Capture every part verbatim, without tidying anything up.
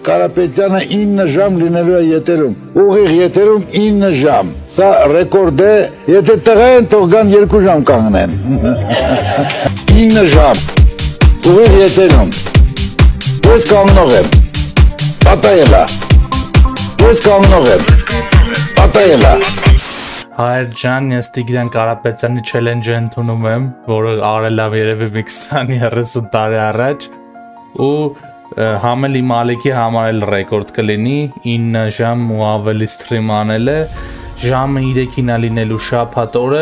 Կարապետյանը ինը ժամ լինելու է եթերում, ուղիղ եթերում ինը ժամ, սա ռեկորդ է, եթե տղա են թող գան երկու ժամ կանգնեն, ինը ժամ, ուղիղ եթերում, ես կանգնող եմ, պատայելա, ես կանգնող եմ, պատայելա։ Հայր ջան, ես Տիգրան Կարապետյանի չելենջը ընդունում եմ, որը արել եմ երևի մի քսան երեսուն տարի առաջ, ու Համել իմ ալիքի համար էլ ռեկորդ կլինի, ինը ժամ ու ավելի սթրիմ անել է, ժամը երեքին է լինելու շաբաթ օրը,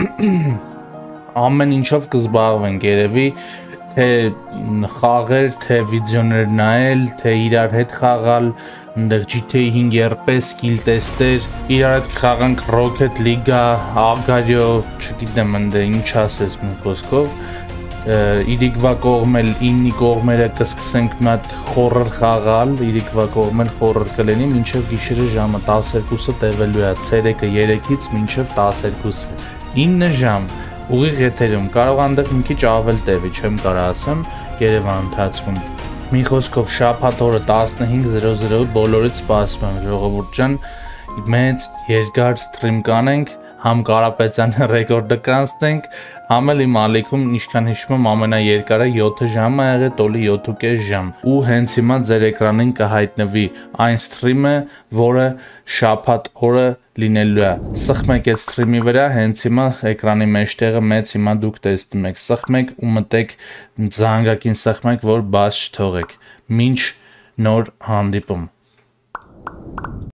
ամեն ինչով կզբաղվենք երևի, թե խաղեր, թե վիդեոներ նայել, թե իրար հետ խաղալ, ընդեղ G T A հինգ երպես, կիլ տեստեր, իրար հետ կխաղանք Rocket League, Agario, չգիտեմ ընդեղ ինչ ասես մի խոսքով, իրիկվա կողմել, իննի կողմերը կսկսենք մի հատ խորր խաղալ, իրիկվա կողմել խորր կլինի, մինչև գիշերը ժամը տասներկուսը տևելու է, ցերեկը երեքից մինչև տասներկուսը, ինը ժամ, ուղիղ եթերում, կարող անդեղ մի քիչ ավել տևի, չեմ կարա ասեմ, Երևան ընթացքում, մի խոսքով շաբաթ օրը տասնհինգ զրո զրո բոլորից սպասում եմ, ժողովուրդ ջան, մեծ երկար սթրիմ կանենք, համ Կարապետյանի ռեկորդը կանցնենք, համ էլ իմ ալիքում ինչքան հիշում եմ ամենաերկարը յոթ ժամ է եղել, տոլի յոթ ու կես ժամ ու հենց հիմա ձեր էկրանին կհայտնվի այն սթրիմը, որը շաբաթ օրը լինելու է, սխմեք այդ սթրիմի վրա, հենց հիմա էկրանի մեջտեղը մեծ հիմա դուք տեսնում եք, սխմեք ու մտեք զանգակին սխմեք, որ բաց չթողեք, մինչ նոր հանդիպում։